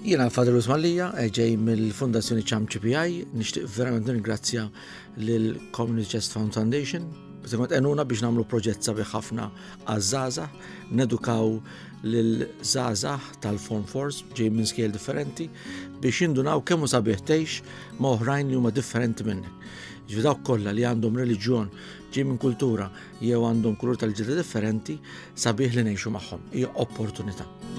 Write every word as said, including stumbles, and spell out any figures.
Jiena Fadil Usmallija, ġej mill-Fundazzjoni ċam C P I, nixtieq verament nirringrazzja lil Community Chest Fund Foundation, biex għenuna biex nagħmlu proġett sabiħ ħafna għaż-żgħażagħ, nedukaw lil żgħażagħ tal-Form Force ġej minn skiel differenti biex jindunaw kemm hu sabiħ tgħix ma' oħrajn li huma differenti minnek. Ġifieri dawk kollha li għandhom reliġjon ġej minn kultura jew għandhom kulur tal-ġilda differenti sabiħ li ngħixu magħhom. Hija opportunità.